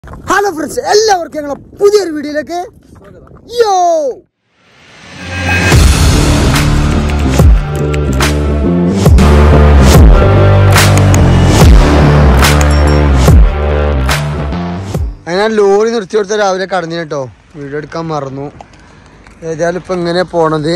Hello friends, എല്ലാവർക്കും ഞങ്ങളെ പുതിയൊരു വീഡിയോയിലേക്ക് യോ. അങ്ങനെ ലോറി നിർത്തി കൊടുത്ത രാവിലെ കടന്നു കേട്ടോ, വീഡിയോ എടുക്കാൻ മറന്നു. ഏതായാലും ഇപ്പം ഇങ്ങനെ പോണത്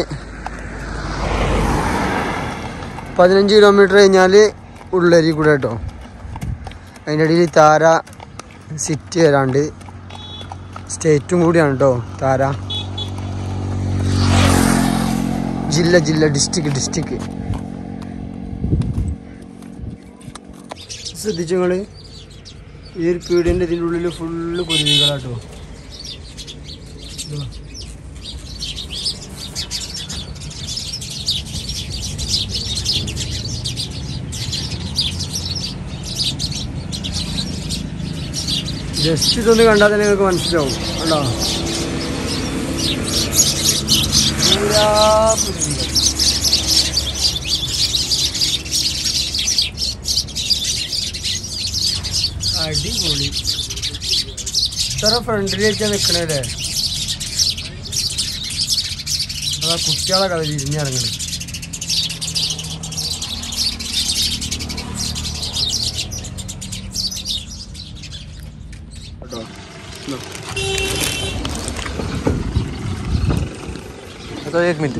15 കിലോമീറ്റർ കഴിഞ്ഞാൽ ഉള്ളേരി കൂടെ കേട്ടോ. അതിൻ്റെ ഇടയിൽ താര സിറ്റി വരാണ്ട് സ്റ്റേറ്റും കൂടിയാണ് കേട്ടോ. താര ജില്ല ഡിസ്ട്രിക്ട് ശ്രദ്ധിച്ചു നിങ്ങൾ. ഈ ഒരു പീടിയൻ്റെ ഇതിൻ്റെ ഉള്ളിൽ ഫുള്ള് കുരുവികളാട്ടോ. ജസ്റ്റ് ഇതൊന്ന് കണ്ടാൽ തന്നെ നിങ്ങൾക്ക് മനസ്സിലാവും. കണ്ടോ, അടിപൊളി. ഇത്ര ഫ്രണ്ടിലേക്കാണ് നിൽക്കണല്ലേ. അതാ കുട്ടികളെ കഥ തിരിഞ്ഞിറങ്ങണം. तो एक मिनट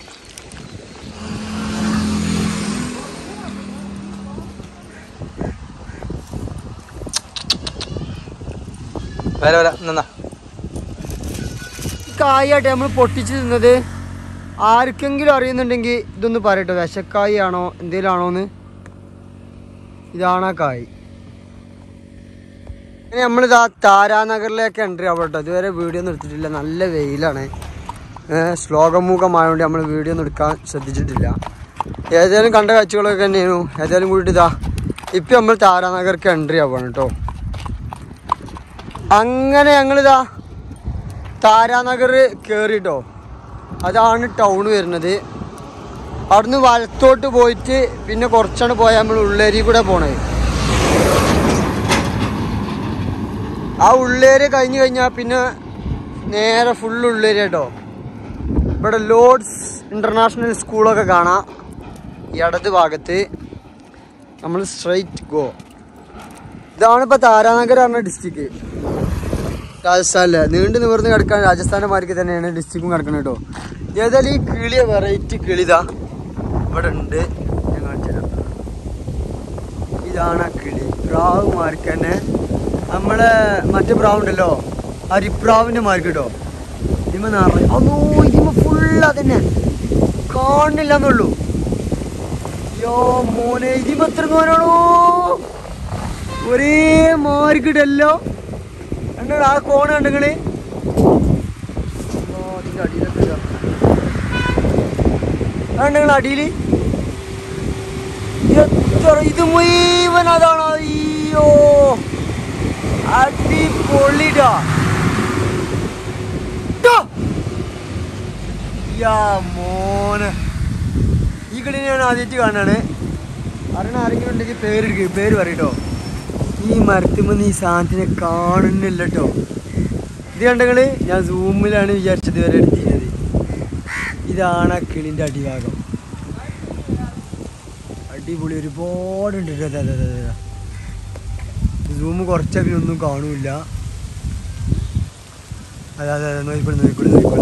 കായാട്ടെ നമ്മൾ പൊട്ടിച്ച് തിന്നത്. ആർക്കെങ്കിലും അറിയുന്നുണ്ടെങ്കിൽ ഇതൊന്ന് പറയട്ടോ, വിശക്കായി ആണോ എന്തെങ്കിലും ആണോന്ന്. ഇതാണാ കായ്. ഇനി നമ്മളിതാ താരാനഗറിലേക്ക് എൻട്രി ആവട്ടോ. ഇതുവരെ വീഡിയോ ഒന്നും എടുത്തിട്ടില്ല, നല്ല വെയിലാണ്. ശ്ലോകമുഖമായതുകൊണ്ട് നമ്മൾ വീഡിയോ ഒന്നും എടുക്കാൻ ശ്രദ്ധിച്ചിട്ടില്ല. ഏതായാലും കണ്ട കാഴ്ചകളൊക്കെ തന്നെയായിരുന്നു. ഏതായാലും കൂടി ഇതാ ഇപ്പം നമ്മൾ താരാനഗർക്ക് എൻട്രി ആവുകയാണ് കേട്ടോ. അങ്ങനെ ഞങ്ങളിതാ താരാനഗർ കയറിട്ടോ. അതാണ് ടൗൺ വരുന്നത്. അവിടുന്ന് വലത്തോട്ട് പോയിട്ട് പിന്നെ കുറച്ചാണ് പോയാൽ നമ്മൾ ഉള്ളേരി കൂടെ പോണത്. ആ ഉള്ളേരി കഴിഞ്ഞ് കഴിഞ്ഞാൽ പിന്നെ നേരെ ഫുള്ള് ഉള്ളേരി കേട്ടോ. ഇവിടെ ലോർഡ്സ് ഇൻ്റർനാഷണൽ സ്കൂളൊക്കെ കാണാം. ഈ ഇടത് ഭാഗത്ത് നമ്മൾ സ്ട്രൈറ്റ് ഗോ. ഇതാണിപ്പോൾ താരാനഗർ പറഞ്ഞ ഡിസ്ട്രിക്ട്. രാജസ്ഥാനിലെ നീണ്ടു നിവർന്ന് കിടക്കാൻ രാജസ്ഥാൻ്റെ മാർക്ക് തന്നെയാണ് ഡിസ്ട്രിക്റ്റും കിടക്കുന്നത് കേട്ടോ. ഏതായാലും ഈ കിളിയ വെറൈറ്റി കിളിതാ ഇവിടെ ഉണ്ട്. ഞാൻ കാണിച്ചു തരാം. ഇതാണ് ആ കിളി. പ്രാവ് മാർക്ക് തന്നെ. നമ്മളെ മറ്റേ പ്രാവ് ഉണ്ടല്ലോ, അരിപ്രാവിൻ്റെ മാർക്ക് കേട്ടോ. ഇതിമ അതോ ഇതിമ ഫുള്ള് അതന്നെ കാണില്ല എന്നുള്ളൂ. യോ മോനെ, ഇതിമ എത്ര മോനാണോ ഒരേ മാർക്കിട്ടല്ലോ. കണ്ടോ ആ കോണ് കണ്ടെങ്കില്. അതിൻ്റെ അടിയിലൊക്കെ കണ്ടെങ്കിൽ അടിയിൽ എത്ര ഇത് മുഴുവൻ അതാണ്. അയ്യോ അടിപൊളിടാ. മോനെ ഈ കളി ഞാൻ ആദ്യമായിട്ട് കാണാണ്. അറിയണ ആരെങ്കിലും ഉണ്ടെങ്കിൽ പേര് പറയട്ടോ. ഈ മരത്തുമെന്ന് ഈ സാധനത്തിനെ കാണുന്നില്ല കേട്ടോ. ഇത് കണ്ടെങ്കിൽ ഞാൻ സൂമിലാണ് വിചാരിച്ചത് വരെ എടുത്തിരുന്നത്. ഇതാണ് ആ കിളിൻ്റെ അടിഭാഗം. അടിപൊളി ഒരുപാടുണ്ട്. സൂം കുറച്ചെങ്കിലും ഒന്നും കാണൂല. അതെ നോക്കിക്കോളൂ.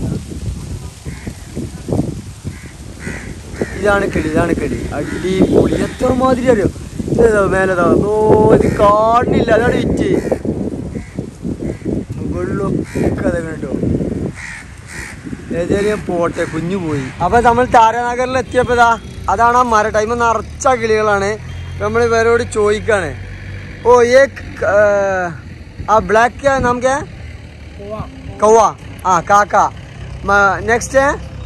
ഇതാണ് കിളി. അടിപൊളി. എത്ര മാതിരി അറിയോ. ഇതോ മേലതാ. ഓ ഇത് കാണുന്നില്ല, അതാണ് വിറ്റ്. മുകളിലൊക്കെ അതൊക്കെ കേട്ടോ. ഏതായാലും ഞാൻ പോട്ടെ, കുഞ്ഞു പോയി. അപ്പൊ നമ്മൾ താരാനഗറിൽ എത്തിയപ്പോ അതാണ് ആ മര. ടൈം നിറച്ച കിളികളാണ്. നമ്മൾ ഇവരോട് ചോദിക്കാണ്. ഓ ആ ബ്ലാക്ക് നമുക്ക് കൗവ. ആ കാക്ക. നെക്സ്റ്റ്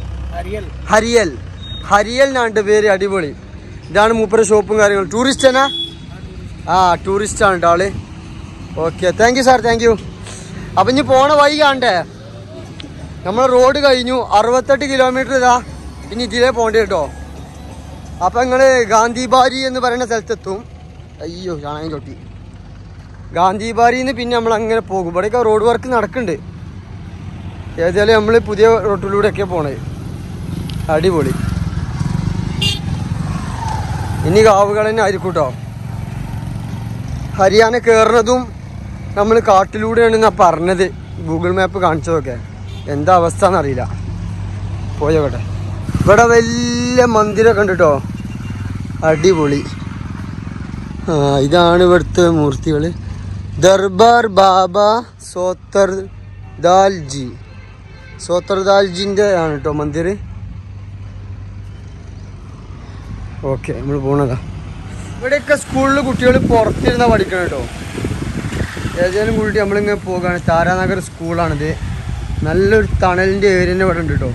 ഹരിയൽ എന്നാണ്ട് പേര്. അടിപൊളി. ഇതാണ് മൂപ്പര ഷോപ്പും കാര്യങ്ങളും. ടൂറിസ്റ്റ് തന്നെ. ആ ടൂറിസ്റ്റ് ആണ് കേട്ടോ ആള്. Okay, thank you sir, thank you. അപ്പം ഇനി പോണ വഴി കാണണ്ടേ. നമ്മൾ റോഡ് കഴിഞ്ഞു. 68 കിലോമീറ്റർ ഇതാ ഇനി ഇതിലേ പോകണ്ടേ കേട്ടോ. അപ്പം നിങ്ങൾ ഗാന്ധിബാരി എന്ന് പറയുന്ന സ്ഥലത്തെത്തും. അയ്യോ ചാണകം ചൊട്ടി. ഗാന്ധിബാരിന്ന് പിന്നെ നമ്മൾ അങ്ങനെ പോകും. ഇവിടെയൊക്കെ റോഡ് വർക്ക് നടക്കുന്നുണ്ട്. ഏതായാലും നമ്മൾ പുതിയ റോട്ടിലൂടെയൊക്കെ പോണത്. അടിപൊളി. ഇനി കാവുകൾ തന്നെ ആയിരിക്കും കേട്ടോ. ഹരിയാന കയറുന്നതും നമ്മൾ കാട്ടിലൂടെയാണെന്നാണ് പറഞ്ഞത്. ഗൂഗിൾ മാപ്പ് കാണിച്ചതൊക്കെ. എന്താ അവസ്ഥ എന്നറിയില്ല. പോയോട്ടെ. ഇവിടെ വലിയ മന്ദിരമൊക്കെ ഉണ്ട് കേട്ടോ. അടിപൊളി. ഇതാണ് ഇവിടുത്തെ മൂർത്തികൾ. ദർബാർ ബാബ സോത്തർദാൽജിൻ്റെ ആണ് കേട്ടോ മന്ദിർ. ഓക്കെ, നമ്മൾ പോണതാ. ഇവിടെയൊക്കെ സ്കൂളിൽ കുട്ടികൾ പുറത്തിരുന്നാ പഠിക്കണം കേട്ടോ. ഏതായാലും കൂടി നമ്മളിങ്ങനെ പോകുകയാണ്. താരാനഗർ സ്കൂളാണിത്. നല്ലൊരു തണലിൻ്റെ ഏരിയ തന്നെ ഇവിടെ ഉണ്ട് കേട്ടോ.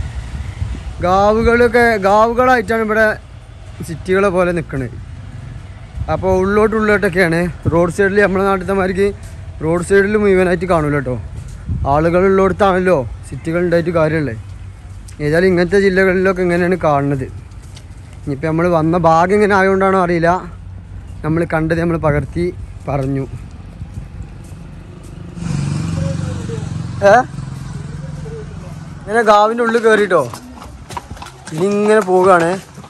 ഗാവുകളായിട്ടാണ് ഇവിടെ സിറ്റികളെ പോലെ നിൽക്കുന്നത്. അപ്പോൾ ഉള്ളോട്ടൊക്കെയാണ്. റോഡ് സൈഡിൽ നമ്മുടെ നാട്ടിലത്തെ മാതിരിക്ക് റോഡ് സൈഡിൽ മുഴുവനായിട്ട് കാണൂല കേട്ടോ. ആളുകളുള്ളിടത്താണല്ലോ സിറ്റികളുണ്ടായിട്ട് കാര്യമുള്ളത്. ഏതായാലും ഇങ്ങനത്തെ ജില്ലകളിലൊക്കെ ഇങ്ങനെയാണ് കാണുന്നത്. ഇനിയിപ്പോൾ നമ്മൾ വന്ന ഭാഗം ഇങ്ങനെ ആയതുകൊണ്ടാണോ അറിയില്ല, നമ്മൾ കണ്ടത് നമ്മൾ പകർത്തി പറഞ്ഞു. ഇങ്ങനെ ഗാവിൻ്റെ ഉള്ളിൽ കയറിയിട്ടോ ഇനിങ്ങനെ പോവുകയാണ്.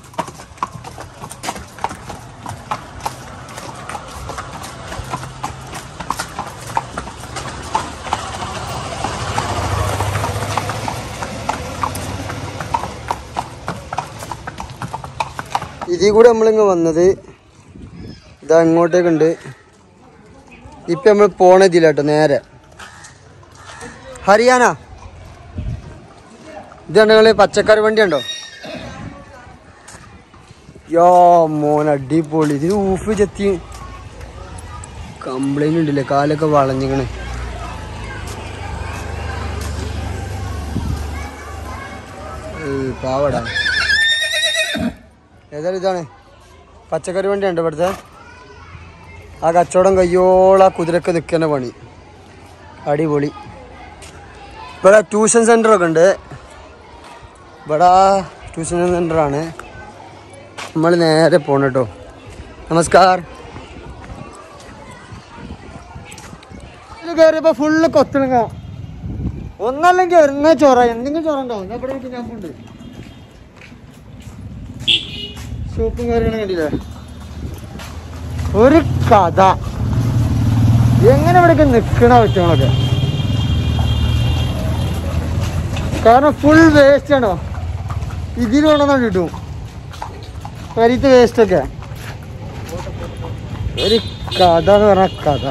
ഇതിൽ കൂടെ നമ്മളിങ്ങ് വന്നത് ഇതാ ഇങ്ങോട്ടേക്കുണ്ട്. ഇപ്പം നമ്മൾ പോണതില്ല കേട്ടോ. നേരെ ഹരിയാന. ഇതാണ് നിങ്ങൾ പച്ചക്കറി വണ്ടി ഉണ്ടോ? യോ മോൻ അടിപൊളി. ഇതിന് ഊഫ് ചെത്തി കംപ്ലൈൻറ്റ് ഉണ്ടല്ലേ. കാലൊക്കെ വളഞ്ഞിക്കണ്. പാവടാ. ഏതായാലും ഇതാണ് പച്ചക്കറി വണ്ടി ഉണ്ട് ഇവിടുത്തെ. ആ കച്ചവടം കയ്യോളം ആ കുതിരക്ക് നിൽക്കുന്ന പണി. അടിപൊളി. ഇവിടെ ട്യൂഷൻ സെൻ്ററൊക്കെ ഉണ്ട്. ഇവിടെ ട്യൂഷൻ സെൻ്ററാണ്. നമ്മൾ നേരെ പോകണം കേട്ടോ. നമസ്കാർ. ഇത് കയറിയപ്പോൾ ഫുള്ള് കൊത്തിണങ്ങ. ഒന്നല്ലെങ്കിൽ ഒരെണ്ണ ചോറ, എന്തെങ്കിലും ചോറ ഉണ്ടാവും. ഇവിടെ ഞാൻ ഉണ്ട് സൂപ്പും കാര്യങ്ങളും കണ്ടില്ലേ. ഒരു കഥ. എങ്ങനെ ഇവിടെയൊക്കെ നിൽക്കണ പറ്റങ്ങളൊക്കെ. കാരണം ഫുൾ വേസ്റ്റ് ആണോ. ഇതിൽ കൊണ്ടുവന്നാൽ കിട്ടും പരിത്ത് വേസ്റ്റൊക്കെ. ഒരു കഥ എന്ന് പറഞ്ഞ കഥ.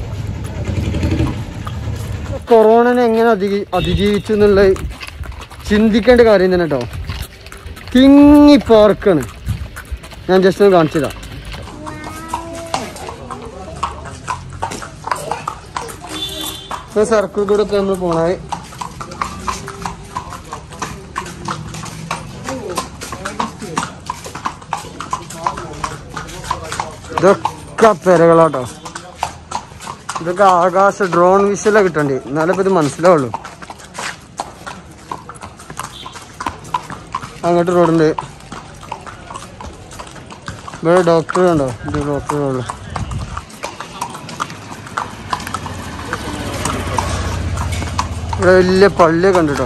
കൊറോണനെ എങ്ങനെ അതിജീവിച്ചു എന്നുള്ളത് ചിന്തിക്കേണ്ട കാര്യം തന്നെ കേട്ടോ. തിങ്ങിപ്പോർക്കാണ്. ഞാൻ ജസ്റ്റ് ഒന്ന് കാണിച്ചതാ. സർക്കിൾ കൂടെ ഒക്കെ നമ്മൾ പോണേ. ഇതൊക്കെ പെരകളാട്ടോ. ഇതൊക്കെ ആകാശ ഡ്രോൺ വിഷയിലാണ് കിട്ടണ്ടേ. എന്നാലേ ഇപ്പം ഇത് മനസ്സിലാവുള്ളൂ. അങ്ങോട്ട് റോഡുണ്ട്. ഇവിടെ ഡോക്ടർ ഉണ്ടോ? ഇത് ഡോക്ടറുള്ളൂ. ഇവിടെ വലിയ പള്ളിയൊക്കെ ഉണ്ട് കേട്ടോ.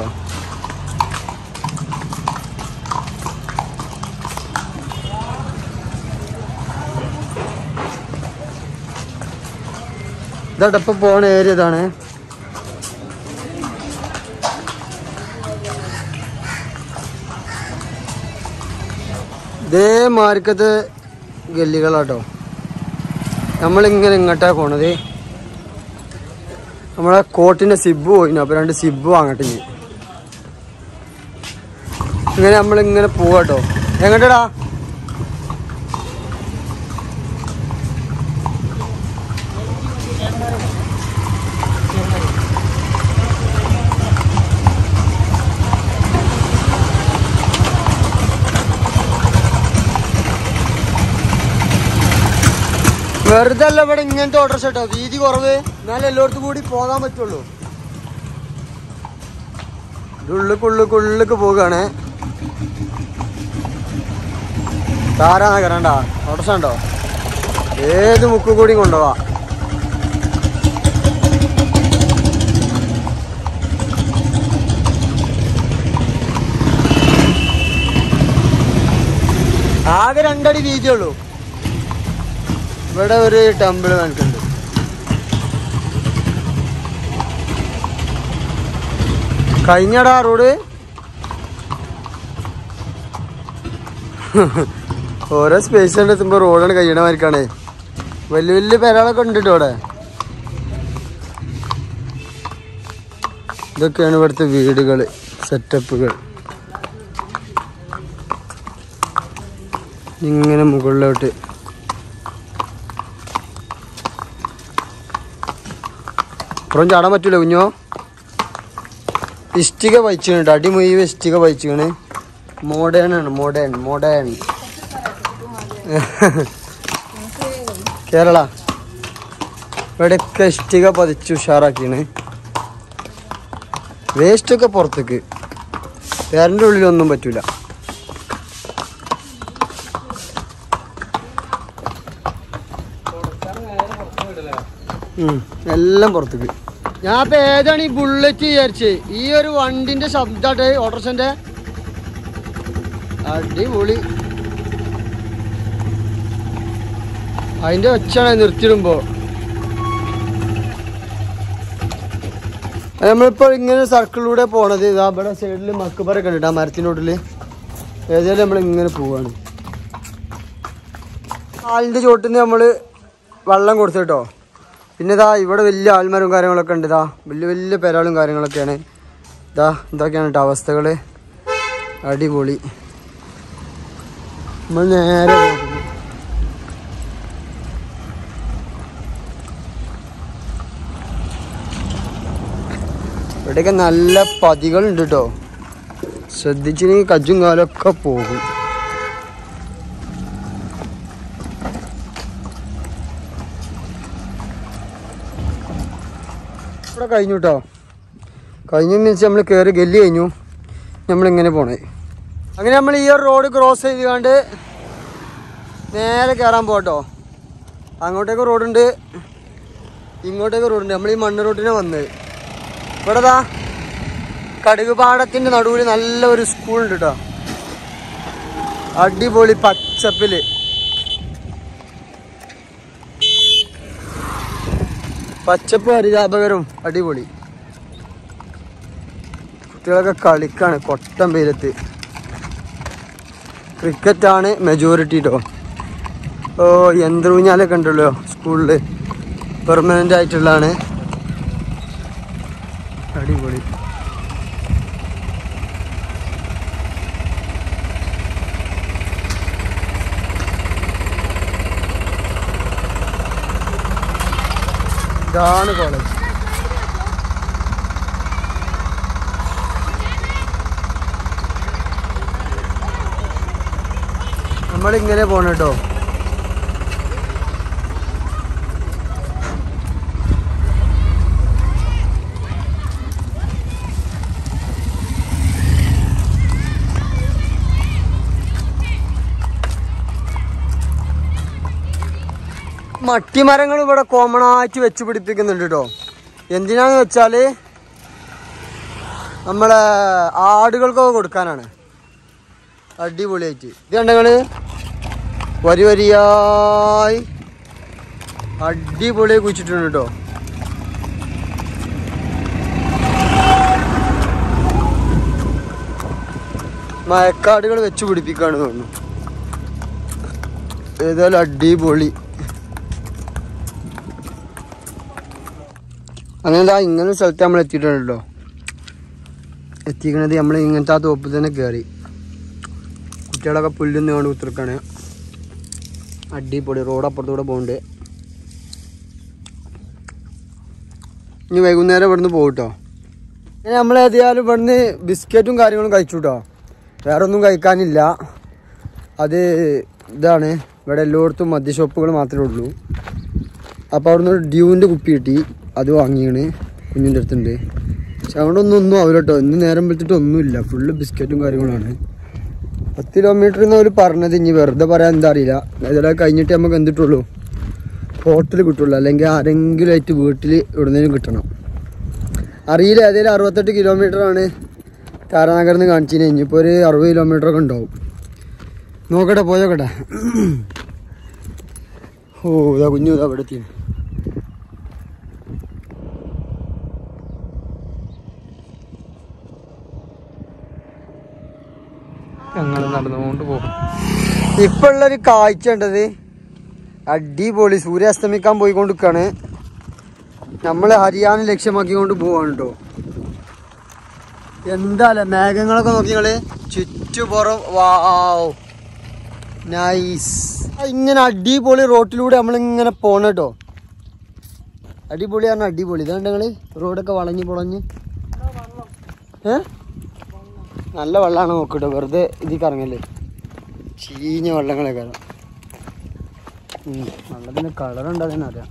ഇതാ ഇപ്പം പോണ ഏരിയ ഇതാണ്. ഇതേ മാർക്കത്ത് ഗല്ലികളാട്ടോ. നമ്മളിങ്ങനെ ഇങ്ങോട്ടാ പോണത്. നമ്മളെ കോട്ടിൻ്റെ സിബ് പോയിന്. അപ്പോൾ 2 സിബ് വാങ്ങട്ടെ. ഇങ്ങനെ നമ്മളിങ്ങനെ പോവാട്ടോ. എങ്ങോട്ടാ? വെറുതെ അല്ല ഇവിടെ ഇങ്ങനത്തെ ഓട്ടോറിക്ഷ കേട്ടോ. വീതി കുറവ്, എന്നാലും എല്ലായിടത്തും കൂടി പോകാൻ പറ്റുള്ളൂ. ഉള്ളിക്ക് പോവുകയാണ്. താരാനഗർ കണ്ടാ ഓട്ടോറിക്ഷ ഉണ്ടോ? ഏത് മുക്ക് കൂടിയും കൊണ്ടുപോവാ. ആകെ 2 അടി വീതിയുള്ളൂ. ഇവിടെ ഒരു ടെമ്പിൾ കാണിക്കുന്നുണ്ട്. കഴിഞ്ഞടാ റോഡ്. ഓരോ സ്പേസ് എത്തുമ്പോ റോഡാണ് കഴിയണമായിരിക്കാണേ. വലിയ വലിയ പെരകളൊക്കെ ഉണ്ട് ഇവിടെ. ഇതൊക്കെയാണ് ഇവിടുത്തെ വീടുകൾ, സെറ്റപ്പുകൾ. ഇങ്ങനെ മുകളിലോട്ട് അപ്പുറം ചാടാൻ പറ്റൂല കുഞ്ഞോ. ഇഷ്ടിക പയിച്ചാണ്, അടി മുഴുവൻ ഇഷ്ടിക പയിച്ചാണ്. മോഡേൺ ആണ്, മോഡേൺ കേരള. ഇവിടെയൊക്കെ ഇഷ്ടിക പതിച്ച് ഉഷാറാക്കിയാണ്. വേസ്റ്റൊക്കെ പുറത്തേക്ക്, പേരൻ്റെ ഉള്ളിലൊന്നും പറ്റൂല. എല്ലാം പുറത്തേക്ക്. ഞാൻ ഇപ്പൊ ഏതാണ് ഈ ബുള്ളറ്റ് വിചാരിച്ചേ. ഈ ഒരു വണ്ടിന്റെ ശബ്ദാട്ടെ, ഓട്ടോറിക്ഷന്റെ. അടിപൊളി. അതിന്റെ ഒച്ചാണ് നിർത്തിയിടുമ്പോ. നമ്മളിപ്പോ ഇങ്ങനെ സർക്കിളിലൂടെ പോണത്. ഇതാ ഇവിടെ സൈഡിൽ മക്കുപറൊക്കെ ഉണ്ട്, ആ മരത്തിനോട്ടില്. ഏതായാലും നമ്മൾ ഇങ്ങനെ പോവാണ്. ആലിന്റെ ചോട്ടിൽ നിന്ന് നമ്മള് വെള്ളം കൊടുത്തു കേട്ടോ. പിന്നെ ഇതാ ഇവിടെ വലിയ ആൽമരവും കാര്യങ്ങളൊക്കെ ഉണ്ട്. ഇതാ വലിയ വലിയ പെരാളും കാര്യങ്ങളൊക്കെയാണ്. ഇതാ ഇതൊക്കെയാണ് കേട്ടോ അവസ്ഥകൾ. അടിപൊളി. നമ്മൾ നേരെ ഇവിടെയൊക്കെ നല്ല പതികളുണ്ട് കേട്ടോ. ശ്രദ്ധിച്ചില്ലെങ്കിൽ കജ്ജും കാലൊക്കെ പോകും. ഇവിടെ കഴിഞ്ഞു കേട്ടോ. കഴിഞ്ഞെന്ന് വെച്ചാൽ നമ്മൾ കയറി ഗല്ലി കഴിഞ്ഞു. നമ്മളിങ്ങനെ പോണേ. അങ്ങനെ നമ്മൾ ഈ ഒരു റോഡ് ക്രോസ് ചെയ്തുകൊണ്ട് നേരെ കയറാൻ പോട്ടോ. അങ്ങോട്ടേക്ക് റോഡുണ്ട്, ഇങ്ങോട്ടേക്ക് റോഡുണ്ട്. നമ്മൾ ഈ മണ്ണ് റോഡിനെ വന്നത്. ഇവിടെ ദാ കടുക് പാടത്തിൻ്റെ നടുവിൽ നല്ല ഒരു സ്കൂളുണ്ട് കേട്ടോ. അടിപൊളി പച്ചപ്പില്. പച്ചപ്പ് ഹരിതാപകരവും അടിപൊളി. കുട്ടികളൊക്കെ കളിക്കാണ് കൊട്ടം പേരത്ത്. ക്രിക്കറ്റാണ് മെജോറിറ്റി കേട്ടോ. ഓ യന്ത്രൂഞ്ഞാലൊക്കെ ഉണ്ടല്ലോ സ്കൂളിൽ, പെർമനൻ്റ് ആയിട്ടുള്ളതാണ്. അടിപൊളി. ഇതാണ് കോളേജ്. നമ്മളിങ്ങനെ പോണം കേട്ടോ. മട്ടിമരങ്ങൾ ഇവിടെ കോമൺ ആയിട്ട് വെച്ച് പിടിപ്പിക്കുന്നുണ്ട് കേട്ടോ. എന്തിനാന്ന് വെച്ചാൽ നമ്മളെ ആടുകൾക്കൊക്കെ കൊടുക്കാനാണ്. അടിപൊളിയായിട്ട്. ഇത് കണ്ടങ്ങള് വരി വരിയായി അടിപൊളിയായി കുഴിച്ചിട്ടുണ്ട് കേട്ടോ. മയക്കാടുകൾ വെച്ച് പിടിപ്പിക്കാണ് തോന്നുന്നു. ഏതായാലും അടിപൊളി. അങ്ങനെ ഇങ്ങനെ സ്ഥലത്ത് നമ്മൾ എത്തിയിട്ടുണ്ടല്ലോ. എത്തിക്കണത് നമ്മൾ ഇങ്ങനത്തെ ആ തോപ്പിൽ തന്നെ കയറി. കുട്ടികളൊക്കെ പുല്ലുന്ന് കൊണ്ട് കുത്തിരിക്കാണ്. അടിപൊളി. റോഡ് അപ്പുറത്തൂടെ പോകുന്നുണ്ട്. ഇനി വൈകുന്നേരം ഇവിടുന്ന് പോകട്ടോ. അങ്ങനെ നമ്മൾ ഏതായാലും ഇവിടുന്ന് ബിസ്ക്കറ്റും കാര്യങ്ങളും കഴിച്ചു കേട്ടോ. വേറെ ഒന്നും കഴിക്കാനില്ല. അത് ഇതാണ്, ഇവിടെ എല്ലായിടത്തും മദ്യഷോപ്പുകൾ മാത്രമേ ഉള്ളൂ. അപ്പോൾ അവിടുന്ന് ഡ്യൂവിൻ്റെ കുപ്പി കിട്ടി, അത് വാങ്ങിയാണ്. കുഞ്ഞിൻ്റെ അടുത്തുണ്ട്. പക്ഷെ അവിടെ ഒന്നും ആവില്ല കേട്ടോ. ഇന്ന് നേരം വിളിച്ചിട്ട് ഒന്നുമില്ല, ഫുള്ള് ബിസ്ക്കറ്റും കാര്യങ്ങളാണ്. 10 കിലോമീറ്റർ എന്ന് അവർ പറഞ്ഞത്. ഇനി വെറുതെ പറയാൻ എന്താ അറിയില്ല. ഇതെല്ലാം കഴിഞ്ഞിട്ട് നമുക്ക് എന്തിട്ടുള്ളൂ, ഹോട്ടൽ കിട്ടുള്ളൂ. അല്ലെങ്കിൽ ആരെങ്കിലും ആയിട്ട് വീട്ടിൽ ഇവിടുന്നേലും കിട്ടണം. അറിയില്ല. ഏതെങ്കിലും 68 കിലോമീറ്ററാണ് താരാനഗറിൽ നിന്ന് കാണിച്ചിന്. ഇനിയിപ്പോൾ ഒരു 60 കിലോമീറ്ററൊക്കെ ഉണ്ടാവും. നോക്കട്ടെ പോയോക്കട്ടെ. ഓ ഇതാ കുഞ്ഞു ഇതാ ഇവിടെ എത്തി. ഞങ്ങൾ നടന്നുകൊണ്ട് പോകും. ഇപ്പൊ ഉള്ളൊരു കാഴ്ച ഉണ്ടത് അടിപൊളി. സൂര്യാസ്തമിക്കാൻ പോയിക്കൊണ്ടിരിക്കാണ്. നമ്മള് ഹരിയാന ലക്ഷ്യമാക്കിക്കൊണ്ട് പോവാണ് കേട്ടോ. എന്താല്ലേ മേഘങ്ങളൊക്കെ നോക്കിങ്ങള് ചുറ്റുപുറം. Wow nice. ഇങ്ങനെ അടിപൊളി റോട്ടിലൂടെ നമ്മളിങ്ങനെ പോണ കേട്ടോ. അടിപൊളിയാണ് അടിപൊളി. ഇതാണ്ട് നിങ്ങള് റോഡൊക്കെ വളഞ്ഞ് പൊളഞ്ഞ്. നല്ല വെള്ളമാണ് നോക്കട്ടോ. വെറുതെ ഇതിൽ കറങ്ങല്ലേ. ചീഞ്ഞ വെള്ളങ്ങളൊക്കെ വെള്ളത്തിന് കളറുണ്ടതെന്ന് അറിയാം.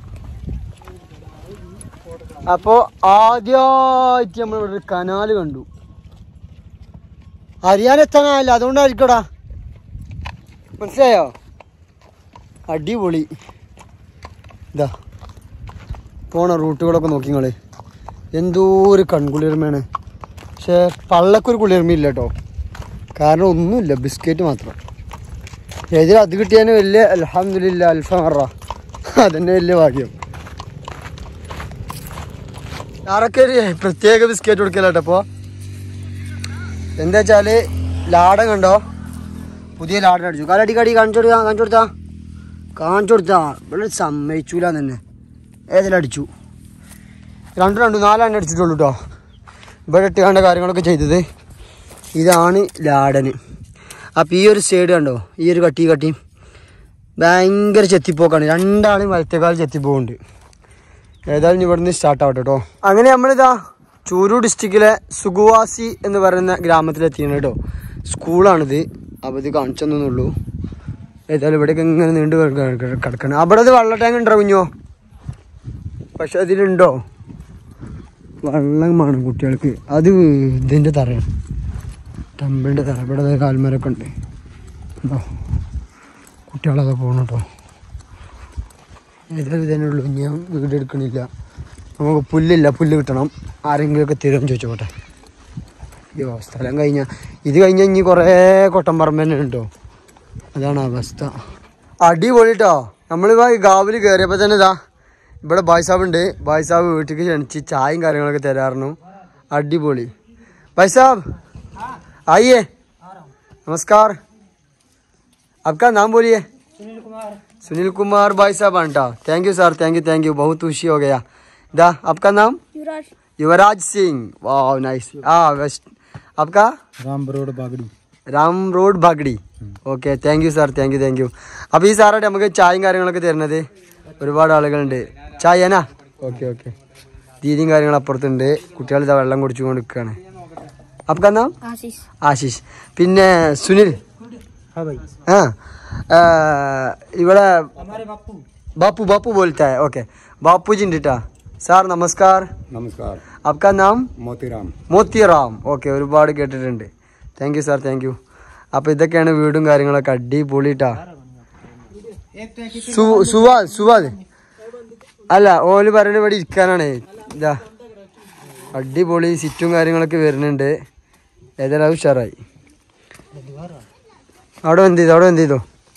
അപ്പോ ആദ്യമായിട്ട് നമ്മളിവിടെ ഒരു കനാല് കണ്ടു. ഹരിയാന എത്താനായില്ല, അതുകൊണ്ടായിരിക്കടാ. മനസ്സിലായോ? അടിപൊളി. ഇതാ പോണ റൂട്ടുകളൊക്കെ നോക്കി നിങ്ങള്. എന്തോ ഒരു കൺകുളിർമയാണ്. പക്ഷെ പള്ളക്കൊരു കുളിർമയില്ല കേട്ടോ. കാരണം ഒന്നുമില്ല, ബിസ്ക്കറ്റ് മാത്രം. ഏതിലും അത് കിട്ടിയാലും വലിയ അൽഹംദുലില്ലാ അൽഫമറ, അതന്നെ വലിയ ഭാഗ്യം. ആരൊക്കെ ഒരു പ്രത്യേക ബിസ്ക്കറ്റ് കൊടുക്കലോട്ടോ. അപ്പോൾ എന്താ വെച്ചാല് ലാടൻ കണ്ടോ, പുതിയ ലാടൻ അടിച്ചു. കാലടി കാണിച്ചു കൊടുത്താ ഇവിടെ സമ്മതിച്ചൂല തന്നെ. ഏതെല്ലാം അടിച്ചു, രണ്ടു നാലെണ്ണം അടിച്ചിട്ടുള്ളൂ കേട്ടോ. ഇവിടെ ഇട്ട് കണ്ട കാര്യങ്ങളൊക്കെ ചെയ്തത്. ഇതാണ് ലാടന്. അപ്പം ഈ ഒരു സൈഡ് കണ്ടോ, ഈ ഒരു കട്ടിയും ഭയങ്കര ചെത്തിപ്പോക്കാണ്. രണ്ടാളും വലത്തേക്കാൾ ചെത്തിപ്പോകുന്നുണ്ട്. ഏതായാലും ഇവിടുന്ന് സ്റ്റാർട്ട് ആവട്ടെ കേട്ടോ. അങ്ങനെ നമ്മളിതാ ചൂരു ഡിസ്ട്രിക്റ്റിലെ സുഗുവാസി എന്ന് പറയുന്ന ഗ്രാമത്തിലെത്തിയാണ് കേട്ടോ. സ്കൂളാണിത്. അപ്പോൾ ഇത് കാണിച്ചെന്നുള്ളൂ. ഏതായാലും ഇവിടേക്ക് ഇങ്ങനെ നീണ്ടു കിടക്കണം. അവിടെ അത് വെള്ള ടാങ്ക് ഉണ്ടോ കുഞ്ഞോ? പക്ഷെ അതിലുണ്ടോ വെള്ളമാണ് കുട്ടികൾക്ക്. അത് ഇതിൻ്റെ തറയാണ്, ടെമ്പിളിൻ്റെ തറ. ഇവിടെ കാൽമരൊക്കെ ഉണ്ട് കേട്ടോ. കുട്ടികളതൊക്കെ പോകണം കേട്ടോ. ഏതായാലും ഇതന്നെ ഉള്ളൂ. ഞാൻ വീട് എടുക്കണില്ല. നമുക്ക് പുല്ലില്ല, പുല്ല് കിട്ടണം. ആരെങ്കിലുമൊക്കെ തരുമെന്ന് ചോദിച്ചോട്ടെ. അയ്യോ സ്ഥലം കഴിഞ്ഞാൽ ഇത് കഴിഞ്ഞാൽ ഇനി കുറേ കൊട്ടമ്പറമ്പ് തന്നെ ഉണ്ടോ. അതാണ് അവസ്ഥ. അടിപൊളി കേട്ടോ. നമ്മളിപ്പോൾ ഗാവിൽ കയറിയപ്പോൾ തന്നെ ഇതാ ഇവിടെ ഭായ് സാബ് ഉണ്ട്. ഭായ് സാബ് വീട്ടിലേക്ക് ക്ഷണിച്ച് ചായയും കാര്യങ്ങളൊക്കെ തരാറുന്നു. അടിപൊളി. ഭായ് സാബ് आइए, नमस्कार. आपका नाम बोलिए. सुनील कुमार भाई साहब आंटा. Thank you sir, thank you बहुत खुशी हो गया. दा आपका नाम? युवराज सिंह. वाह नाइस. वेस्ट. आपका? Ram road Bagri. Okay thank you sir, thank you. അപ്പോൾ ഈ സാറായിട്ട് നമുക്ക് ചായയും കാര്യങ്ങളൊക്കെ തരുന്നത്. ഒരുപാട് ആളുകളുണ്ട്. ചായ എന്നാ? ഓക്കെ തീരിയും കാര്യങ്ങൾ അപ്പുറത്തുണ്ട്. കുട്ടികൾ ഇതാ വെള്ളം കുടിച്ചുകൊണ്ട് നിൽക്കുകയാണ്. आपका नाम? आशीष. പിന്നെ സുനിൽ. ഇവിടെ बापू बोलता है. ओके बापू जी टा. സാർ നമസ്കാർ. आपका नाम? മോത്തിറാം. ഓക്കെ ഒരുപാട് കേട്ടിട്ടുണ്ട്. Thank you sir, thank you. അപ്പോൾ ഇതൊക്കെയാണ് വീടും കാര്യങ്ങളൊക്കെ. അടിപൊളിട്ടാ. സുവാദ് അല്ല, ഓല് പറയുന്നത് ഇവിടെ ഇരിക്കാനാണ്. ഇതാ അടിപൊളി സിറ്റും കാര്യങ്ങളൊക്കെ വരുന്നുണ്ട്. ഏതായാലും ഉഷാറായി. അവിടെ എന്ത് ചെയ്തോ.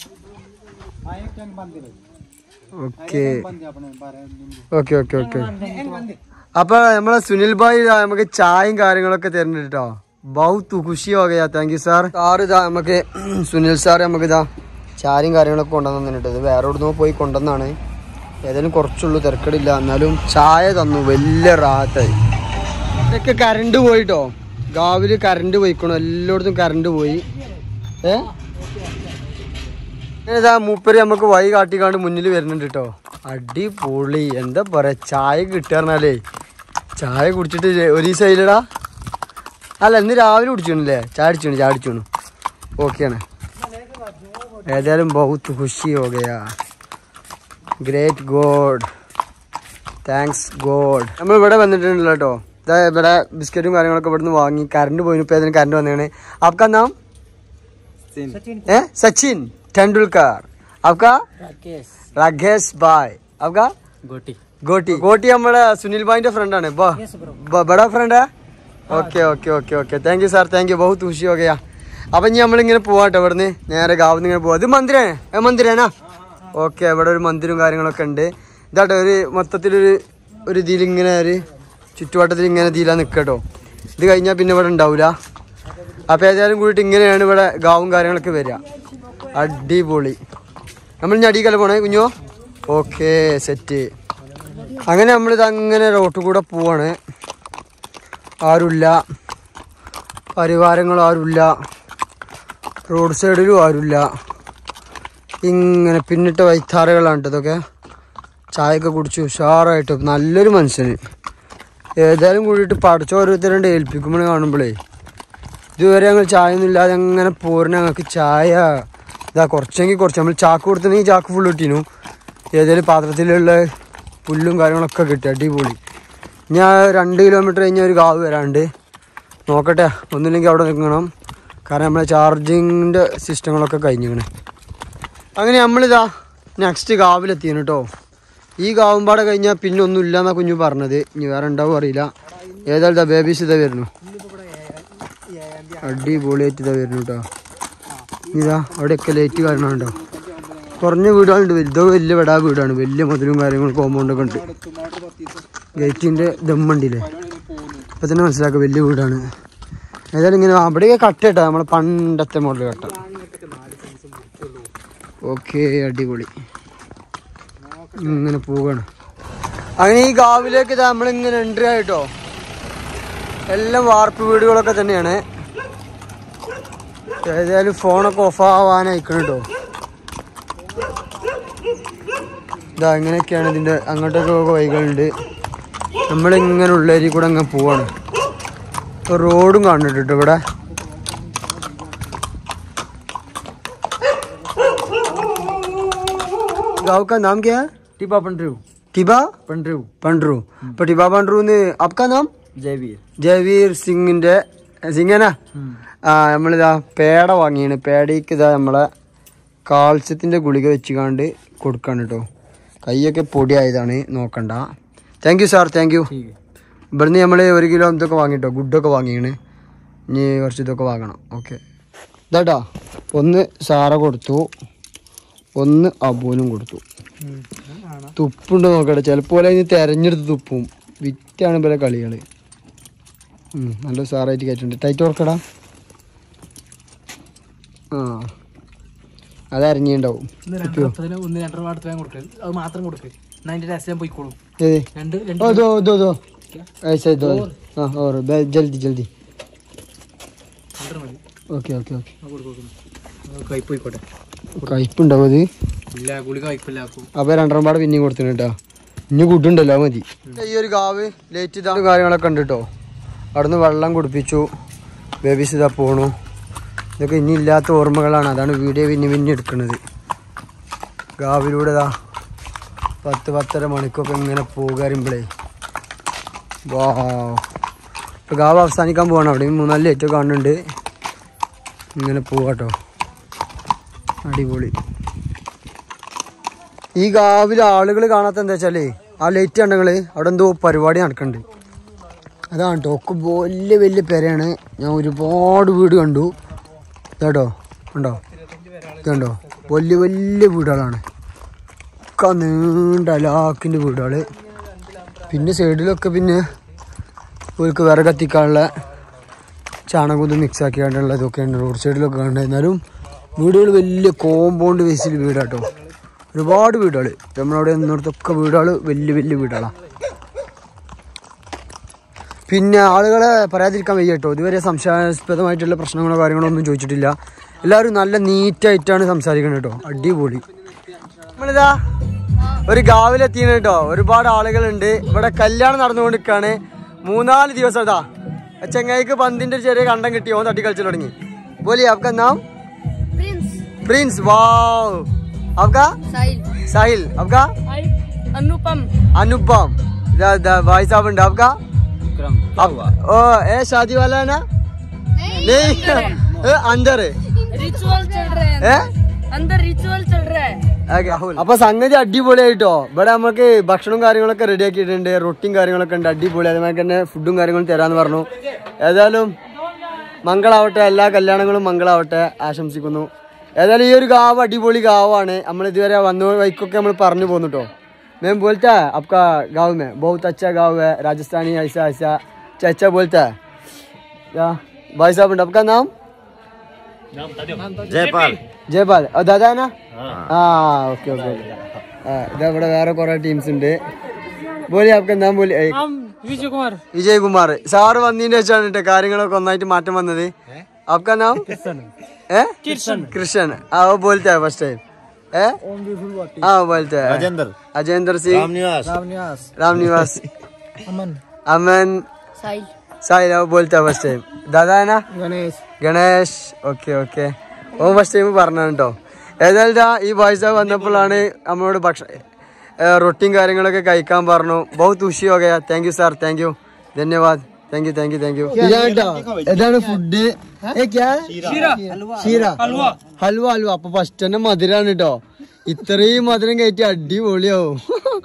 ഓക്കെ. അപ്പൊ നമ്മളെ സുനിൽ ഭായ് നമുക്ക് ചായയും കാര്യങ്ങളൊക്കെ തരുന്നുണ്ട് കേട്ടോ. ബഹുത്ത് ഖുഷി ഹോ ഗയാ. Thank you sir. ഇതാ നമുക്ക് സുനിൽ സാർ നമുക്ക് ഇതാ ചായയും കാര്യങ്ങളൊക്കെ കൊണ്ടുവന്നിട്ട്. ഇത് വേറെ എവിടുന്നോ പോയി കൊണ്ടുവന്നാണ്. ഏതായാലും കുറച്ചുള്ളൂ, തിരക്കടില്ല. എന്നാലും ചായ തന്നു. വലിയ റാഹത്തായി. ഇതൊക്കെ കറണ്ട് പോയിട്ടോ. ഗാവില് കറണ്ട് പോയിക്കണോ. എല്ലായിടത്തും കറണ്ട് പോയി. ഇതാ മൂപ്പര് നമുക്ക് വഴി കാട്ടിക്കാണ്ട് മുന്നിൽ വരുന്നുണ്ട് കേട്ടോ. അടിപൊളി. എന്താ പറയാ, ചായ കിട്ടാറിനാലേ ചായ കുടിച്ചിട്ട് ഒരു ദിവസം ഇല്ലടാ. അല്ല ഇന്ന് രാവിലെ കുടിച്ചോണല്ലേ. ചായ അടിച്ചോണു. ഓക്കെയാണ്. ഏതായാലും ബഹുത്ത് ഖുഷി ഹോ ഗയാ. Great God, thanks God. നമ്മൾ ഇവിടെ വന്നിട്ടുണ്ടല്ലോ കേട്ടോ. ഇതാ ഇവിടെ ബിസ്ക്കറ്റും കാര്യങ്ങളൊക്കെ ഇവിടുന്ന് വാങ്ങി. കറണ്ട് പോയിന്. ഇപ്പോൾ ഏതായാലും കറണ്ട് വന്നതാണ്. आपका नाम? सचिन तेंदुलकर. आपका? राकेश भाई. आपका? गोटी हमारा सुनील भाई का फ्रेंड है. बड़ा फ्रेंड है. Okay. Thank you sir, thank you. बहुत खुशी हो गया. അപ്പം ഇനി നമ്മളിങ്ങനെ പോവാട്ടോ ഇവിടുന്ന് നേരെ ഗാവിന്ന് ഇങ്ങനെ പോവാം. ഇത് മന്ദിരാണ് മന്ദിരാനാ? ഓക്കെ, ഇവിടെ ഒരു മന്ദിരവും കാര്യങ്ങളൊക്കെ ഉണ്ട്. ഇതാട്ടോ ഒരു മൊത്തത്തിലൊരു ഇതിലിങ്ങനെ ഒരു ചുറ്റുവട്ടത്തിൽ ഇങ്ങനെ ഇതിലാണ് നിൽക്കട്ടോ. ഇത് കഴിഞ്ഞാൽ പിന്നെ ഇവിടെ ഉണ്ടാവില്ല. അപ്പോൾ ഏതായാലും കൂടിയിട്ട് ഇങ്ങനെയാണ് ഇവിടെ ഗാവും കാര്യങ്ങളൊക്കെ വരിക. അടിപൊളി. നമ്മൾ ഇനി അടിക്കല്ല പോണേ കുഞ്ഞോ? Okay, set. അങ്ങനെ നമ്മളിത് അങ്ങനെ റോട്ടിൽ കൂടെ പോവാണ്. ആരുമില്ല, പരിവാരങ്ങളും ആരുമില്ല, റോഡ് സൈഡിലും ആരുമില്ല. ഇങ്ങനെ പിന്നിട്ട വൈത്താറകളാണ് ഇതൊക്കെ. ചായയൊക്കെ കുടിച്ച് ഉഷാറായിട്ട് നല്ലൊരു മനുഷ്യന്. ഏതായാലും കൂടിയിട്ട് പഠിച്ച ഓരോരുത്തരുണ്ട് ഏൽപ്പിക്കുമ്പോൾ കാണുമ്പോഴേ ഇതുവരെ ഞങ്ങൾ ചായ ഒന്നും ഇല്ലാതെ അങ്ങനെ പോരണ ഞങ്ങൾക്ക് ചായ ഇതാ കുറച്ചെങ്കിൽ കുറച്ച് നമ്മൾ ചാക്ക് കൊടുത്തിട്ടുണ്ടെങ്കിൽ ചാക്ക് ഫുള്ള് കിട്ടീനു. ഏതായാലും പാത്രത്തിലുള്ള പുല്ലും കാര്യങ്ങളൊക്കെ കിട്ടി. അടിപൊളി. ഞാൻ 2 കിലോമീറ്റർ കഴിഞ്ഞാൽ ഒരു ഗാവ് വരാണ്ട്. നോക്കട്ടെ, ഒന്നുമില്ലെങ്കിൽ അവിടെ നിൽക്കണം. കാരണം നമ്മളെ ചാർജിങ്ങിൻ്റെ സിസ്റ്റങ്ങളൊക്കെ കഴിഞ്ഞിരിക്കണേ. അങ്ങനെ നമ്മളിതാ നെക്സ്റ്റ് ഗാവിലെത്തിയാണ് കേട്ടോ. ഈ ഗാവുമ്പാടെ കഴിഞ്ഞാൽ പിന്നെ ഒന്നും ഇല്ലയെന്നാണ് കുഞ്ഞു പറഞ്ഞത്. ഇനി വേറെ ഉണ്ടാവും അറിയില്ല. ഏതായാലും ഇതാ ബേബീസ് ഇതാ വരുന്നു. അടിപൊളിയായിട്ട് ഇതാ വരുന്നു കേട്ടോ. ഇതാ അവിടെയൊക്കെ ലൈറ്റ് കാരണമുണ്ടോ. കുറഞ്ഞ വീടുകളുണ്ട്, വലുതോ വലിയ വെടാ വീടാണ്. വലിയ മതിലും കാര്യങ്ങളും കോമ്പൗണ്ടൊക്കെ ഉണ്ട്. ഗേറ്റിൻ്റെ ദമ്മുണ്ടില്ലേ, ഇപ്പം തന്നെ മനസ്സിലാക്കുക വലിയ വീടാണ്. ഏതായാലും ഇങ്ങനെ അവിടെയൊക്കെ കട്ട കേട്ടോ, നമ്മളെ പണ്ടത്തെ മോഡൽ കട്ട. ഓക്കെ, അടിപൊളി. ഇങ്ങനെ പോവുകയാണ്. അങ്ങനെ ഈ ഗാവിലേക്ക് ഇതാ നമ്മളിങ്ങനെ എൻട്രി ആയിട്ടോ. എല്ലാം വാർപ്പ് വീടുകളൊക്കെ തന്നെയാണ്. ഏതായാലും ഫോണൊക്കെ ഓഫ് ആവാനായിക്കണം കേട്ടോ. ഇതാ ഇങ്ങനെയൊക്കെയാണ് ഇതിൻ്റെ അങ്ങോട്ടൊക്കെ വഴികളുണ്ട്. നമ്മളിങ്ങനെ ഉള്ളേരി കൂടെ അങ്ങനെ പോവാണ്. റോഡും കാണുന്നുണ്ട് കേട്ടോ ഇവിടെ. गाँव का नाम क्या है? टिबा पंडरू. टिबा पंडरू. पंडरू. അപ്പോൾ ടിബാ പണ്ഡ്രു आपका नाम? ജയവീർ. ജയവീർ സിംഗിൻ്റെ സിംഗനാ. നമ്മളിതാ പേട വാങ്ങിയാണ്. പേടയ്ക്ക് ഇതാ നമ്മളെ കാൽസ്യത്തിൻ്റെ ഗുളിക വെച്ചുകാണ്ട് കൊടുക്കാണ് കേട്ടോ. കൈയൊക്കെ പൊടിയായതാണ്, നോക്കണ്ട. Thank you sir, thank you. ഇവിടുന്ന് നമ്മൾ 1 കിലോ ഇതൊക്കെ വാങ്ങിട്ടോ, ഗുഡൊക്കെ വാങ്ങിയാണ്. ഇനി കുറച്ച് ഇതൊക്കെ വാങ്ങണം. ഓക്കെ, ഇതാട്ടാ ഒന്ന് സാറ കൊടുത്തു, ഒന്ന് അബൂനും കൊടുത്തു. തുപ്പുണ്ട് നോക്കട്ടെ, ചിലപ്പോൾ അതിന് തിരഞ്ഞെടുത്ത് തുപ്പും. വിറ്റാണ് പല കളികൾ. നല്ല സാറായിട്ട് കയറ്റുണ്ട്. ടൈറ്റ് ഓർക്കടാ. ആ, അത് അരഞ്ഞിണ്ടാവും. ജൽദി ജൽദി. Okay okay okay. കയ്പുണ്ടാവും അത്. അപ്പൊ 2 പാട് പിന്നെയും കൊടുത്തിട്ട് കേട്ടോ. ഇനി ഗുഡുണ്ടല്ലോ, മതി. ഈ ഒരു ഗാവ് ലേറ്റ് ഇതാ കാര്യങ്ങളൊക്കെ ഉണ്ട് കേട്ടോ. അവിടുന്ന് വെള്ളം കുടിപ്പിച്ചു. ബേബീസ് ഇതാ പോണു. ഇതൊക്കെ ഇനി ഇല്ലാത്ത ഓർമ്മകളാണ്, അതാണ് വീഡിയോ പിന്നെ എടുക്കുന്നത്. ഗാവിലൂടെ ഇതാ 10-10:30 മണിക്കൊക്കെ ഇങ്ങനെ പോകുമ്പോഴേ വാ. ഇപ്പം ഗാവ് അവസാനിക്കാൻ പോവാണ്. അവിടെയും 3-4 ലേറ്റൊക്കെ കാണുന്നുണ്ട്. ഇങ്ങനെ പോവാട്ടോ. അടിപൊളി. ഈ ഗാവിലെ ആളുകൾ കാണാത്ത എന്താ വെച്ചാൽ ആ ലൈറ്റ് കണ്ടെങ്കിൽ അവിടെ എന്തോ പരിപാടി നടക്കുന്നുണ്ട്. അതാണ് കേട്ടോ. ഒക്കെ വലിയ വലിയ പെരയാണ്. ഞാൻ ഒരുപാട് വീട് കണ്ടു. ഇതാട്ടോ ഉണ്ടോ, ഇതുണ്ടോ, വലിയ വലിയ വീടുകളാണ്. ഒക്കെ നീണ്ട അലാക്കിൻ്റെ വീടുകൾ. പിന്നെ സൈഡിലൊക്കെ പിന്നെ അവർക്ക് വിറകത്തിക്കാനുള്ള ചാണകം മിക്സ് ആക്കിയാണ്ടുള്ള ഇതൊക്കെയാണ് റോഡ് സൈഡിലൊക്കെ കാണുന്നത്. എന്നാലും വീടുകൾ വലിയ കോമ്പൗണ്ട് ബേസിൽ വീടാട്ടോ. ഒരുപാട് വീടുകൾ നമ്മളവിടെ നിന്നിടത്തൊക്കെ വീടുകൾ വലിയ വലിയ വീടുകളാണ്. പിന്നെ ആളുകളെ പറയാതിരിക്കാൻ വയ്യ കേട്ടോ. ഇതുവരെ സംശയാസ്പദമായിട്ടുള്ള പ്രശ്നങ്ങളോ കാര്യങ്ങളോ ഒന്നും ചോദിച്ചിട്ടില്ല. എല്ലാവരും നല്ല നീറ്റായിട്ടാണ് സംസാരിക്കുന്നത് കേട്ടോ. അടിപൊളി. നമ്മളിതാ ഒരു ഗാവിലെത്തിയാണ് കേട്ടോ. ഒരുപാട് ആളുകളുണ്ട് ഇവിടെ. കല്യാണം നടന്നുകൊണ്ടിരിക്കുകയാണ്. 3-4 ദിവസം. ഇതാ ചെങ്ങായിക്ക് പന്തിൻ്റെ ചെറിയ കണ്ടം കിട്ടിയോ, തട്ടി കളിച്ചു തുടങ്ങി. बोली आपका नाम? प्रिंस. वाओ. आपका? साहिल. आपका? अनुपम. भाई साहब है आपका? ओ ए शादी वाला है ना? नहीं अंदर है. रिचुअल चल रहे हैं. अंदर रिचुअल चल रहा है. അപ്പൊ സംഗതി അടിപൊളിയായിട്ടോ. ഇവിടെ നമുക്ക് ഭക്ഷണവും കാര്യങ്ങളൊക്കെ റെഡി ആക്കിയിട്ടുണ്ട്. റൊട്ടിയും കാര്യങ്ങളൊക്കെ ഉണ്ട്. അടിപൊളി. അതുമാതിരി തന്നെ ഫുഡും കാര്യങ്ങളും തരാന്ന് പറഞ്ഞു. ഏതായാലും മംഗളാവട്ടെ, എല്ലാ കല്യാണങ്ങളും മംഗളാവട്ടെ ആശംസിക്കുന്നു. ഏതായാലും ഈ ഒരു ഗാവ് അടിപൊളി ഗാവാണ്. നമ്മൾ ഇതുവരെ വന്ന വൈക്കൊക്കെ നമ്മൾ പറഞ്ഞു പോന്നു കേട്ടോ. मैम बोलता है आपका गाँव में बहुत अच्छा गाँव है, राजस्थानी ऐसा ऐसा अच्छा बोलता है क्या भाई साहब? आपका नाम? जयपाल. जयपाल. और दादा है ना? हाँ ओके ओके. इधर बड़ा വേറെ കുറേ ടീംസ് ഉണ്ട്. बोलिए आपका नाम बोलिए. विजय कुमार. സാറ് വന്നതിന് ശേഷമാണ് കേട്ടോ കാര്യങ്ങളൊക്കെ ഒന്നായിട്ട് മാറ്റം വന്നത്. आपका नाम? कृष्ण. वो बोलता है फर्स्ट टाइम. हाँ बोलते हैं अजेंद्र सिंह, रामनिवास, अमन, साहिल. वो बोलता है फर्स्ट टाइम. दादा है ना? गणेश. Okay okay. ഓ ഫസ്റ്റ് ടൈം പറഞ്ഞു കേട്ടോ. ഏതായാലും ഈ ഭായ് സാബ് വന്നപ്പോഴാണ് നമ്മളോട് റൊട്ടിയും കാര്യങ്ങളൊക്കെ കഴിക്കാൻ പറഞ്ഞു. बहुत खुशी हो गया. Thank you sir, thank you, धन्यवाद. Thank you thank you thank you. ഇതാണ് ഫുഡ്. ഹൽവ. ഹൽവ അപ്പൊ ഫസ്റ്റ് തന്നെ മധുരാണ് കേട്ടോ. ഇത്രയും മധുരം കയറ്റി അടിപൊളിയാവും.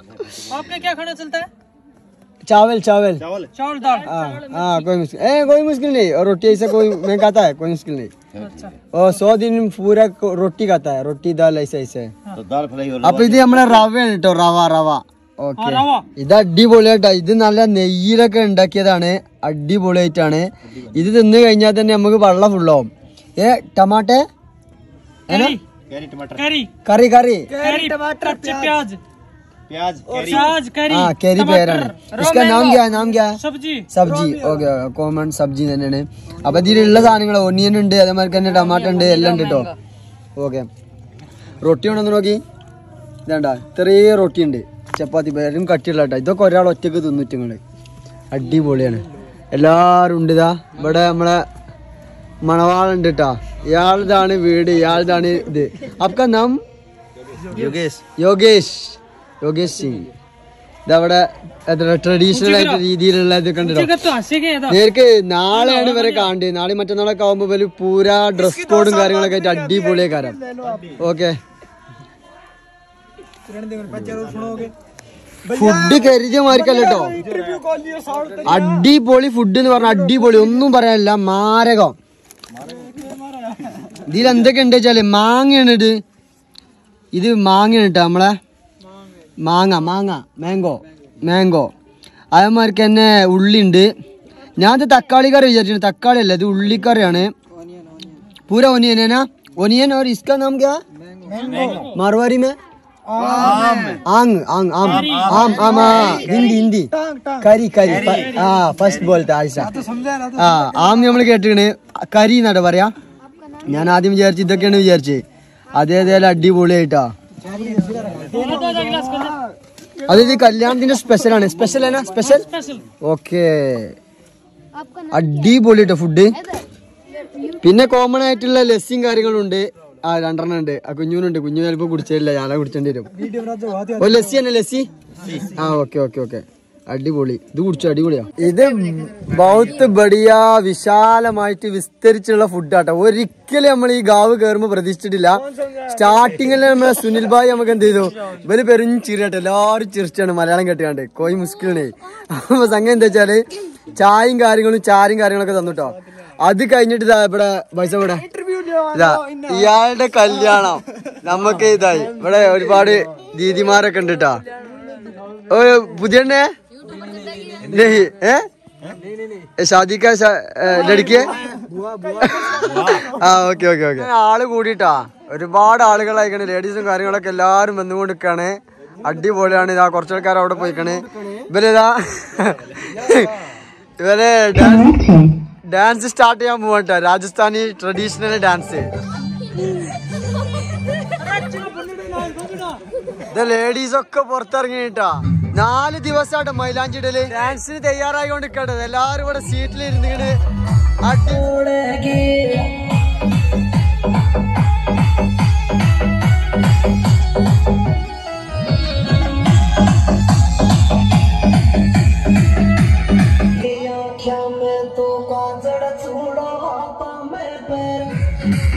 चावल चावल चावल दाल. हाँ कोई मुश्किल नहीं. और रोटी ऐसा कोई मैं खाता है, कोई मुश्किल नहीं. और 100 दिन पूरा रोटी खाता है, रोटी दाल ऐसा ऐसा. അപ്പൊ ഇത് നമ്മളെ റവയാണ് കേട്ടോ. റവ. ഓക്കെ. ഇത് അടിപൊളിയായിട്ടാ. ഇത് നല്ല നെയ്യിലൊക്കെ ഉണ്ടാക്കിയതാണ്. അടിപൊളിയായിട്ടാണ്. ഇത് തിന്നു കഴിഞ്ഞാൽ തന്നെ നമുക്ക് വെള്ളം ഫുള്ളാവും. ടമാറ്റോ കറി कैरी പേരാണ്. इसका नाम क्या है? സബ്ജി. ഓക്കെ കോമൺ സബ്ജി തന്നെയാണ്. അപ്പൊ ഇതിലുള്ള സാധനങ്ങൾ ഒനിയൻ ഉണ്ട്, അതേമാതിരി തന്നെ ടമാറ്റോ ഉണ്ട്, എല്ലാം ഉണ്ട് കേട്ടോ. ഓക്കെ. റൊട്ടി ഉണ്ടെന്ന് നോക്കി. ഇതാണ്ട ഇത്രയും റൊട്ടി ഉണ്ട്. ചപ്പാത്തി പേരും കട്ടിയുള്ള കേട്ടോ. ഇതൊക്കെ ഒരാൾ ഒറ്റക്ക് തിന്നിട്ടുങ്ങള്. അടിപൊളിയാണ്. എല്ലാരും ഉണ്ട്. ഇതാ ഇവിടെ നമ്മളെ മണവാളുണ്ട് കേട്ടോ. ഇയാളുതാണ് വീട്, ഇയാളുതാണ് ഇത്. आपका नाम? യോഗേഷ് സിംഗ്. ഇതവിടെ ട്രഡീഷണൽ ആയിട്ട് രീതിയിലുള്ള ഇതൊക്കെ ഉണ്ട്. നേർക്ക് നാളെയാണ് ഇവരെ കാണേണ്ടത്. നാളെ മറ്റന്നാളൊക്കെ ആവുമ്പോ വലിയ പൂരാ ഡ്രസ് കോഡും കാര്യങ്ങളൊക്കെ ആയിട്ട് അടിപൊളിയെ കാരം. ഓക്കെ. ഫുഡ് കരുതിയ മാർക്കല്ല കേട്ടോ. അടിപൊളി ഫുഡ് എന്ന് പറഞ്ഞാൽ അടിപൊളി, ഒന്നും പറയാനില്ല. മാരകം. ഇതിൽ എന്തൊക്കെ ഉണ്ട് വെച്ചാല് മാങ്ങയാണ്. ഇത് മാങ്ങയാണ് കേട്ടോ. നമ്മളെ മാംഗോ. അതേമാതിരി തന്നെ ഉള്ളി ഉണ്ട്. ഞാനത് തക്കാളി കറി വിചാരിച്ചു. തക്കാളി അല്ല, ഇത് ഉള്ളിക്കറിയാണ്. പൂര ओनियन और इसका नाम क्या? मारवाड़ी में आंग. आम. हिंदी करी. हाँ फस्ट बोलता ऐसा. ആം നമ്മൾ കേട്ടിക്കണ്. കരി എന്നാണ് പറയാ. ഞാൻ ആദ്യം വിചാരിച്ചു ഇതൊക്കെയാണ് വിചാരിച്ചത്. അതേതായാലും അടിപൊളിയായിട്ടാ. അതായത് കല്യാണത്തിന്റെ സ്പെഷ്യലാണ്. സ്പെഷ്യൽ. ഓക്കെ. അടിപൊളിട്ടോ ഫുഡ്. പിന്നെ കോമൺ ആയിട്ടുള്ള ലസ്സിയും കാര്യങ്ങളും ഉണ്ട്. 2 ഉണ്ട്. കുഞ്ഞുനുണ്ട്. കുഞ്ഞു ചിലപ്പോ കുടിച്ചില്ല, ഞാനാ കുടിച്ചേണ്ടി വരും. ലസ്സി തന്നെ ലസ്സി. ഓക്കെ. അടിപൊളി. ഇത് കുടിച്ചു അടിപൊളിയാ. ഇത് ബഹുത്ത് ബടിയ വിശാലമായിട്ട് വിസ്തരിച്ചുള്ള ഫുഡാട്ടോ. ഒരിക്കലും നമ്മൾ ഈ ഗാവ് കയറുമ്പോ പ്രതീക്ഷിച്ചിട്ടില്ല. സ്റ്റാർട്ടിങ്ങിൽ നമ്മളെ സുനിൽ ഭായ് നമുക്ക് എന്ത് ചെയ്തു, ഇവര് പെരും ചിരിയാട്ടോ. എല്ലാരും ചിരിച്ചാണ് മലയാളം കേട്ടുകാണ്ട്. കോയി മുസ്കിളിനെ. അപ്പൊ സംഗതി എന്താ വെച്ചാല് ചാരും കാര്യങ്ങളൊക്കെ തന്നുട്ടോ. അത് കഴിഞ്ഞിട്ട് ഇവിടെ പൈസ ഇവിടെ ഇയാളുടെ കല്യാണം നമുക്ക് ഇതായി. ഇവിടെ ഒരുപാട് ദീദിമാരൊക്കെ ഉണ്ട് കേട്ടോ. പുതിയ ഷാദി കാ ലड़की ഓക്കെ. ആള് കൂടിട്ടാ ഒരുപാട് ആളുകളായിക്കണേ. ലേഡീസും കാര്യങ്ങളൊക്കെ എല്ലാരും വന്നുകൊണ്ടിരിക്കാണ്. അടിപൊളിയാണ്. ഇതാ കുറച്ചാൾക്കാർ അവിടെ പോയിക്കണേ. ഇവരെ ഡാൻസ് സ്റ്റാർട്ട് ചെയ്യാൻ പോവാട്ടോ. Rajasthani traditional dance. ലേഡീസ് ഒക്കെ പുറത്തിറങ്ങിട്ടാ. 4 ദിവസമായിട്ട് മൈലാഞ്ചിടല് ഡാൻസിന് തയ്യാറായിക്കൊണ്ടിരിക്കട്ടെ. എല്ലാരും ഇവിടെ സീറ്റിൽ ഇരുന്നിട്ട്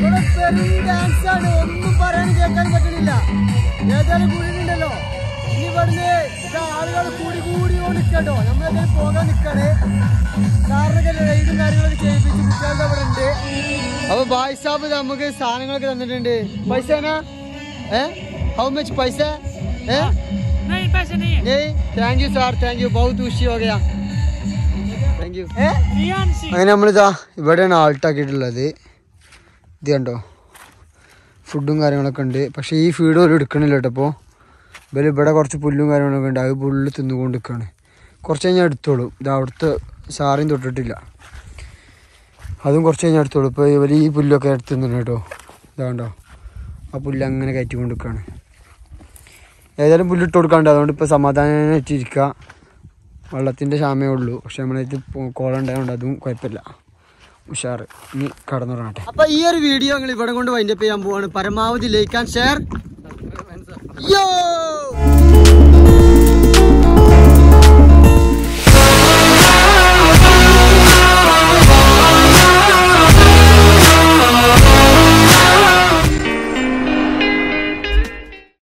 ഡാൻസാണ്. ഒന്നും പറയാൻ കേൾക്കാൻ പറ്റണില്ല. ഏതായാലും കൂടിയിട്ടുണ്ടല്ലോ. ഇനി ആളുകൾ കൂടി നിൽക്കട്ടോ. നമ്മളെന്തെങ്കിലും പോകാൻ നിൽക്കണേ. കാറിനൊക്കെ റൈഡും കാര്യങ്ങളൊക്കെ ചെയ്യിപ്പിച്ച് കുട്ടികളുടെ അവിടെ ഉണ്ട്. അപ്പൊ ഭായ് സാബ് നമുക്ക് സാധനങ്ങളൊക്കെ തന്നിട്ടുണ്ട്. പൈസ how much paisa? Thank you sir, thank you. ബഹുത് ഖുഷി ഹോ ഗയാ. Thank you. അങ്ങനെ നമ്മളിതാ ഇവിടെയാണ് ആൾട്ടാക്കിയിട്ടുള്ളത്. ഇത് കണ്ടോ, ഫുഡും കാര്യങ്ങളൊക്കെ ഉണ്ട്. പക്ഷേ ഈ ഫീഡ് പോലും എടുക്കണില്ല കേട്ടോ. അപ്പോൾ ഇവിടെ കുറച്ച് പുല്ലും കാര്യങ്ങളൊക്കെ ഉണ്ട്. അത് പുല്ല് തിന്നുകൊണ്ട് നിൽക്കുകയാണ്. കുറച്ച് കഴിഞ്ഞാൽ എടുത്തോളൂ. ഇത് അവിടുത്തെ സാറിയും തൊട്ടിട്ടില്ല. അതും കുറച്ച് കഴിഞ്ഞാൽ എടുത്തോളൂ. ഇപ്പോൾ ഇവർ ഈ പുല്ലൊക്കെ എടുത്ത് തിന്നു കേട്ടോ. ഇതാണ്ടോ ആ പുല്ല് അങ്ങനെ കയറ്റിക്കൊണ്ട് നിൽക്കുകയാണ്. ഏതായാലും പുല്ലിട്ട് കൊടുക്കാണ്ട്. അതുകൊണ്ട് ഇപ്പോൾ സമാധാനം വെച്ചിരിക്കുക. വെള്ളത്തിൻ്റെ ക്ഷാമേ ഉള്ളൂ. പക്ഷെ നമ്മളത് കോളം ഉണ്ടായതുകൊണ്ട് അതും കുഴപ്പമില്ല. ഉഷാറ്. ഇനി കടന്നുറങ്ങട്ടെ. അപ്പോൾ ഈ ഒരു വീഡിയോ ഞങ്ങൾ ഇവിടെ കൊണ്ട് വൈൻഡപ്പ് ചെയ്യാൻ പോവാണ്. പരമാവധി ലൈക്ക് ആൻഡ് ഷെയർ. യോ